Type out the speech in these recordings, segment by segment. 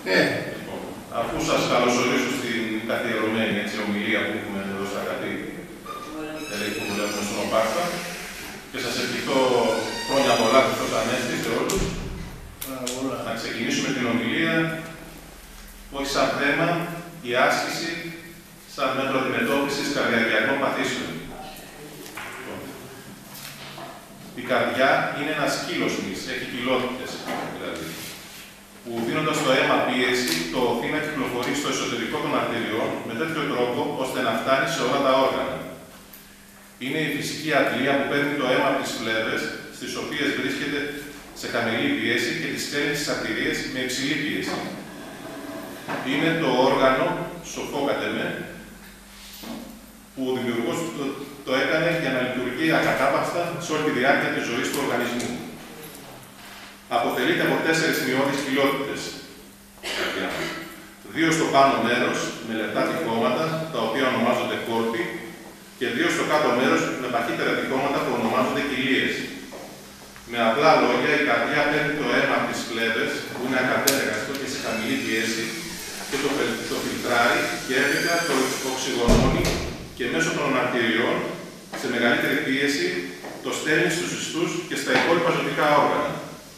Λοιπόν, αφού σας καλωσορίσω στην καθιερωμένη ομιλία που έχουμε εδώ στα Κατή, που δουλεύουμε στον ΟΠΑΚΤΑ, και σας ευχηθώ χρόνια πολλά Χριστός Ανέστη σε όλους, να ξεκινήσουμε την ομιλία που έχει σαν θέμα η άσκηση σαν μέτρο αντιμετώπισης καρδιαγγειακών παθήσεων. Η καρδιά είναι ένα σκύλος μυς, έχει κοιλότητες δηλαδή, που δίνοντας το αίμα πίεση, το οθεί να κυκλοφορεί στο εσωτερικό των αρτηριών με τέτοιο τρόπο ώστε να φτάνει σε όλα τα όργανα. Είναι η φυσική ατλία που παίρνει το αίμα από τις φλέβες, στις οποίες βρίσκεται σε χαμηλή πίεση και τις στέλνει στις αρτηρίες με υψηλή πίεση. Είναι το όργανο, σοφό κατ' εμέ, που ο δημιουργός το έκανε για να λειτουργεί ακατάπαυστα σε όλη τη διάρκεια της ζωής του οργανισμού. Αποτελείται από 4 μειώδεις κοιλότητες. 2 στο πάνω μέρος, με λεπτά τυχώματα, τα οποία ονομάζονται κόρποι, και 2 στο κάτω μέρος, με παχύτερα τυχώματα που ονομάζονται κοιλίες. Με απλά λόγια, η καρδιά παίρνει το αίμα από τις φλέβες, που είναι ακατέργαστο και σε χαμηλή πίεση, και το φιλτράρει και έπειτα το οξυγονώνει και μέσω των αρτηριών, σε μεγαλύτερη πίεση, το στέλνει στους ιστούς και στα υπόλοιπα ζωτικά όργανα.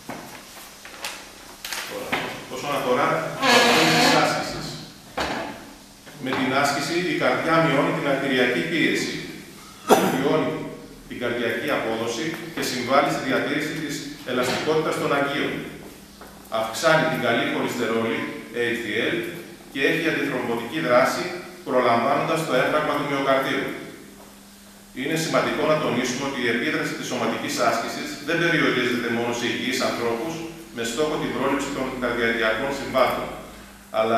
Όσον αφορά τις άσκησης. Με την άσκηση, η καρδιά μειώνει την αρτηριακή πίεση, μειώνει την καρδιακή απόδοση και συμβάλλει στη διατήρηση της ελαστικότητας των αγκίων. Αυξάνει την καλή χολυστερόλη, HDL, και έχει αντιθρομβωτική δράση, προλαμβάνοντας το έμφραγμα του μυοκαρδίου. Είναι σημαντικό να τονίσουμε ότι η επίδραση της σωματικής άσκησης δεν περιορίζεται μόνο σε υγιείς ανθρώπους με στόχο την πρόληψη των καρδιαγγειακών συμβάντων, αλλά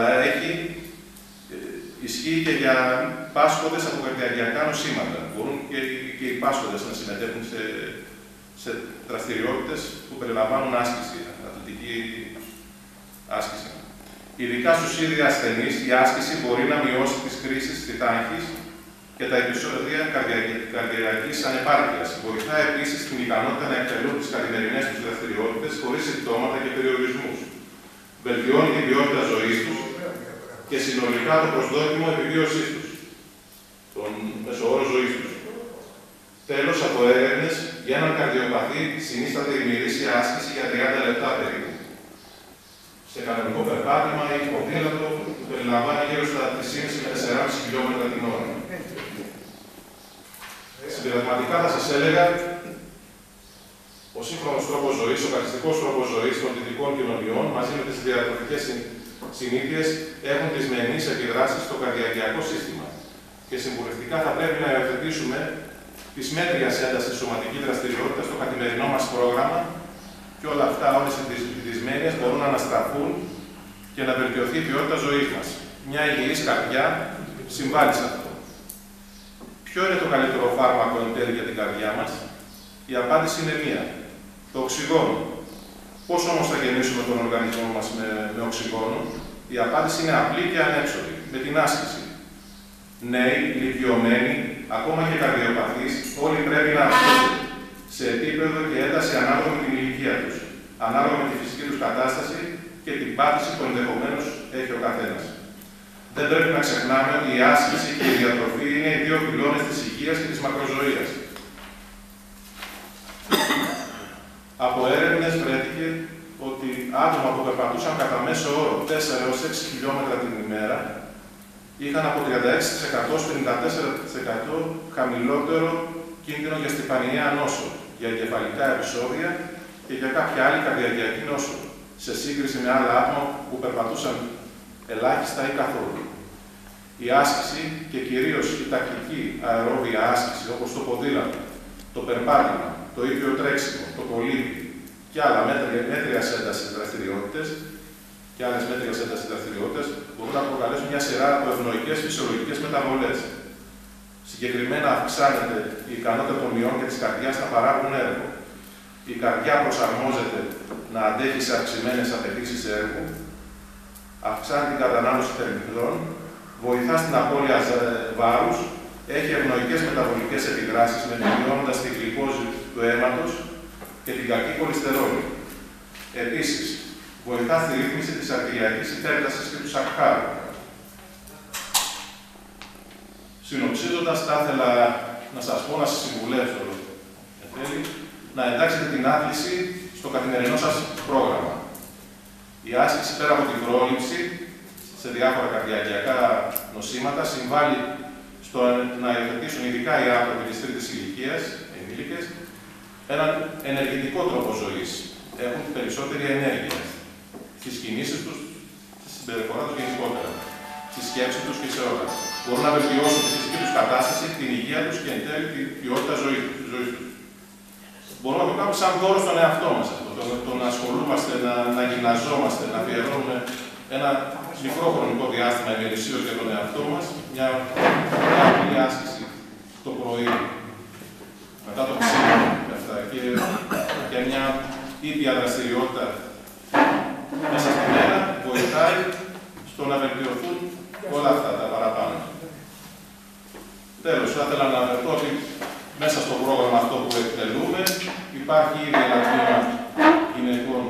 ισχύει και για πάσχοντες από καρδιαγγειακά νοσήματα. Μπορούν και οι πάσχοντες να συμμετέχουν σε δραστηριότητες που περιλαμβάνουν άσκηση, αθλητική άσκηση. Ειδικά στους ήδη ασθενείς, η άσκηση μπορεί να μειώσει τις κρίσεις της τάχης και τα επεισόδια καρδιαγγειακής ανεπάρκειας. Βοηθά επίσης την ικανότητα να εκτελούν τις καθημερινές τους δραστηριότητες χωρίς συμπτώματα και περιορισμούς. Βελτιώνει την ποιότητα ζωής τους και συνολικά το προσδόκιμο επιβίωσής τους, τον μεσοόρο ζωής τους. Τέλος, από έρευνες, για έναν καρδιοπαθή συνίσταται η ημερήσια άσκηση για 30 λεπτά περίπου. Σε κανονικό περπάτημα ή ποδήλατο που περιλαμβάνει γύρω στα 3,5 με 4,5 χιλιόμετρα την ώρα. Συμπερασματικά θα σας έλεγα, ο σύγχρονος τρόπος ζωής, ο καθιστικός τρόπος ζωής των δυτικών κοινωνιών, μαζί με τις διατροφικές συνήθειες, έχουν τις μενείς επιδράσεις στο καρδιαγγειακό σύστημα. Και συμβουλευτικά θα πρέπει να υιοθετήσουμε τις μέτριας έντασης σωματική δραστηριότητα στο καθημερινό μας πρόγραμμα, και όλα αυτά, όλες οι δυσμένειες μπορούν να αναστραφούν και να βελτιωθεί η ποιότητα ζωής μας. Μια υγιής καρδιά συμβάλλει σε αυτό. Ποιο είναι το καλύτερο φάρμακο εν τέλει για την καρδιά μας? Η απάντηση είναι μία. Το οξυγόνο. Πώς όμως θα γεννήσουμε τον οργανισμό μας με οξυγόνο? Η απάντηση είναι απλή και ανέξοδη. Με την άσκηση. Νέοι, ηλικιωμένοι, ακόμα και καρδιοπαθείς, όλοι πρέπει να αυξήσουν σε επίπεδο και ένταση ανάλογα με την ηλικία τους, ανάλογα με τη φυσική τους κατάσταση και την πάθηση που ενδεχομένως έχει ο καθένας. Δεν πρέπει να ξεχνάμε ότι η άσκηση και η διατροφή είναι οι 2 πυλώνες της υγείας και της μακροζωίας. Από έρευνες βρέθηκε ότι άτομα που περπατούσαν κατά μέσο όρο 4 έως 6 χιλιόμετρα την ημέρα είχαν από 36% στο 54% χαμηλότερο κίνδυνο για στιφανιαία νόσο, για εγκεφαλικά επεισόδια και για κάποια άλλη καρδιαγγειακή νόσο, σε σύγκριση με άλλα άτομα που περπατούσαν ελάχιστα ή καθόλου. Η άσκηση και κυρίως η τακτική αερόβια άσκηση, όπως το ποδήλατο, το περπάτημα, το ίδιο τρέξιμο, το κολύμπι και άλλα μέτριας έντασης δραστηριότητες, μπορούν να προκαλέσουν μια σειρά από ευνοϊκές φυσιολογικές μεταβολές. Συγκεκριμένα, αυξάνεται η ικανότητα των μειών και της καρδιάς να παράγουν έργο. Η καρδιά προσαρμόζεται να αντέχει σε αυξημένες απαιτήσεις έργου, αυξάνει την κατανάλωση θερμιδρών, βοηθά στην απώλεια βάρους, έχει ευνοϊκές μεταβολικές επιδράσεις μειώνοντας τη γλυκόζη του αίματος και την κακή χολυστερόλη. Επίσης, Βοηθά στη ρύθμιση της αρτηριακής υπέρτασης και του σακχάρου. Συνοψίζοντας, θα ήθελα να σας πω, να σας συμβουλεύσω, να εντάξετε την άθληση στο καθημερινό σας πρόγραμμα. Η άσκηση, πέρα από την πρόληψη σε διάφορα καρδιακιακά νοσήματα, συμβάλλει στο να υιοθετήσουν ειδικά οι άνθρωποι της τρίτης ηλικίας, ενήλικες, έναν ενεργητικό τρόπο ζωής. Έχουν περισσότερη ενέργεια στις κινήσεις τους, στη συμπεριφορά τους γενικότερα, στη σκέψη τους και σε όλα. Μπορούν να βελτιώσουν τη φυσική τους κατάσταση, την υγεία τους και εν τέλει την ποιότητα ζωής τους. Μπορούμε να το κάνουμε σαν δώρο στον εαυτό μας αυτό. Το να ασχολούμαστε, να γυμναζόμαστε, να αφιερώνουμε ένα μικρό χρονικό διάστημα ημερησίως για τον εαυτό μας, μια απλή άσκηση το πρωί, μετά το ξύπνιο και μια ήπια δραστηριότητα μέσα στη μέρα, βοηθάει στο να βελτιωθούν όλα αυτά τα παραπάνω. Τέλος, θα ήθελα να αναφερθώ ότι μέσα στο πρόγραμμα αυτό που εκτελούμε υπάρχει ήδη ένα τμήμα γυναικών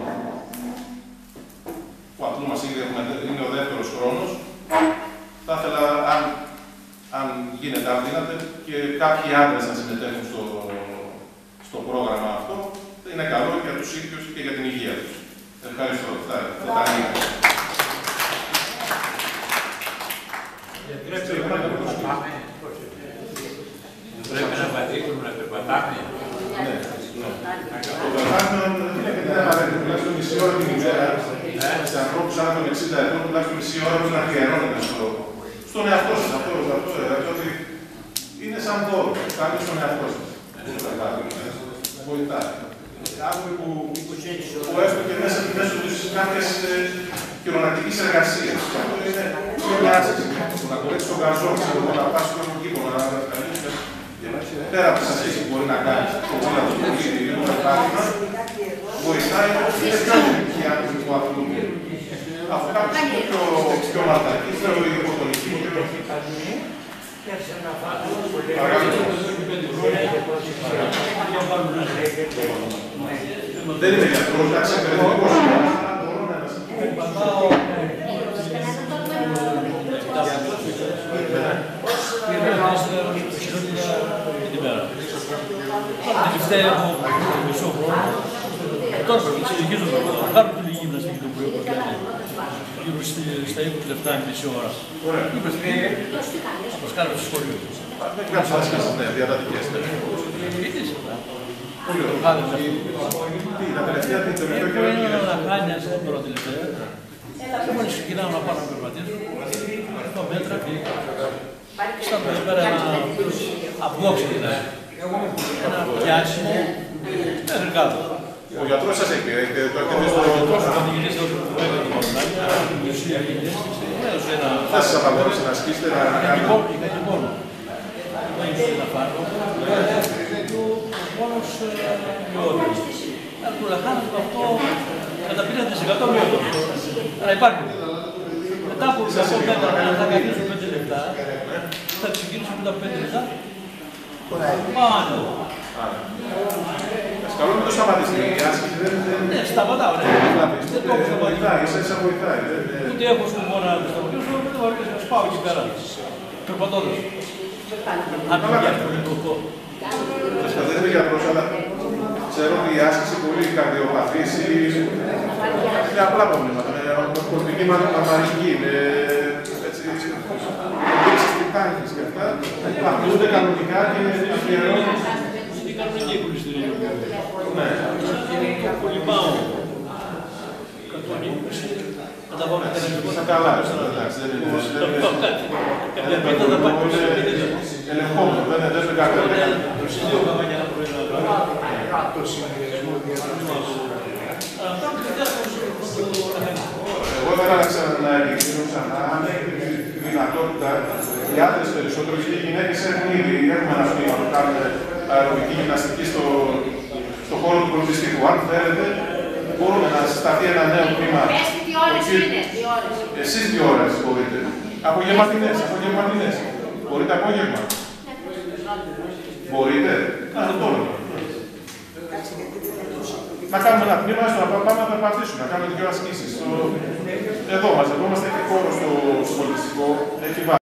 που απλού μας είναι ο δεύτερος χρόνος. Θα ήθελα, αν γίνεται, αν δίνατε, και κάποιοι άντρες να συμμετέχουν στο πρόγραμμα αυτό. Είναι καλό για τους ίδιους και για την υγεία τους. Ευχαριστώ. Πρέπει να πατήσουμε να περπατάμε. Ναι. Το περπάτημα είναι απαραίτητο. Τουλάχιστον μισή ώρα την ημέρα, σε ανθρώπους άνω των 60 ετών, τουλάχιστον μισή ώρα πρέπει να αφιερώνεται στον εαυτό σας. Αυτό ότι είναι σαν δώρο. Κάνει στον εαυτό σας. Βοηθάει. Άνθρωποι που έστω και μέσα τους κάποιες χειρονακτικής εργασίας. Αυτό είναι μια άσκηση. Να κορέξεις τον καζό, να πας στον κήπο, να καλύψεις. Πέρα από τις ασκήσεις που μπορεί να κάνεις, το πόδιλατο του ίδιου ή το επάγγελμα, βοηθάει είναι πιο ειδικοί άνθρωποι που αθλούνται. Αυτό κάποιος είναι πιο μαρτακής, πιο υποτονική. Δεν είμαι γιατρός, εντάξει, εκπαιδευτικός είμαι. Τελευταία μισό χρόνο, τώρα συνεχίζω να κάνω τη λίγη γυμναστική του που έχω κάνει γύρω στα 20 λεπτά, μισή ώρα. Θα κάνω στο σχολείο. Δεν κάνεις άσκηση, ναι, διατατικές. Είδες. Πολύ ωραία. Τα τελευταία καιρό είναι να κάνει τώρα τελευταία. Και μόλις ξεκινάω να πάω να περπατήσω, αυτό μέτρα και στα πέρα ένα αμπλόξι δηλαδή. Ένα πιάσιμο μέχρι κάτω. Ο γιατρός σας έχει το εκτελείς Ο γιατρός θα διηγητήσει το έργο του Μαρονάκη, θα σας απαγορεύσει να ασκήσετε, να κάνετε. Κάτι μόνο. Δεν ήθελε να πάρω. Μόνος μειώδης. Του λαχάνατο αυτό κατά 50% μειώδης. Αλλά υπάρχει. Μετά από 100 μέτρα θα καθίσουν 5 λεπτά, θα ξεκινήσουμε με τα 5 λεπτά. Πάνω. Καλό είναι το σταματήσει. Η άσκηση δεν... Ναι, σταματάω. Δεν το έχω βοηθάει, εσάς βοηθάει. Ούτε έχω σκοπό να το σταματήσω, δεν το αρκεί να σπάω εκεί πέρα. Περπατώντας. Αν το πιάνω. Δεν είμαι γιατρός, αλλά ξέρω ότι η άσκηση πολύ καρδιοπαθής είναι απλά προβλήματα. Με κοσμική μαρμαρική, με δείξεις τιτάνιες και αυτά. Απλούνται κανονικά και αφιερώνουν. Είναι κανονική η κουλιστηρία. Ναι. Πολύ πάω. 120. Θα τα βάλω καλά, εντάξει, δεν είναι... Κάποια πίτα θα πάει προς ελεγχόμενο, δεν είναι κάτι. Δύο καμπάνια να πρωί να κάνω. Εγώ ήθελα να επικρίνω ξανά, αν έχει τη δυνατότητα, οι άντρες περισσότερο και οι γυναίκες έχουν ήδη, έχουμε ένα τμήμα που κάνουμε αεροβική γυμναστική στον χώρο του πολιτιστικού. Αν θέλετε, μπορούμε να συσταθεί ένα νέο τμήμα. Τι ώρες είναι, 2 ώρες. Εσείς 2 ώρες μπορείτε. Απογευματινές. Μπορείτε απόγευμα. Μπορείτε. Κάντε τώρα. να κάνουμε ένα τμήμα, έστω να πάμε να περπατήσουμε, να κάνουμε δύο ασκήσεις. Εδώ μαζευόμαστε, έχει χώρο στο πολιτιστικό, έχει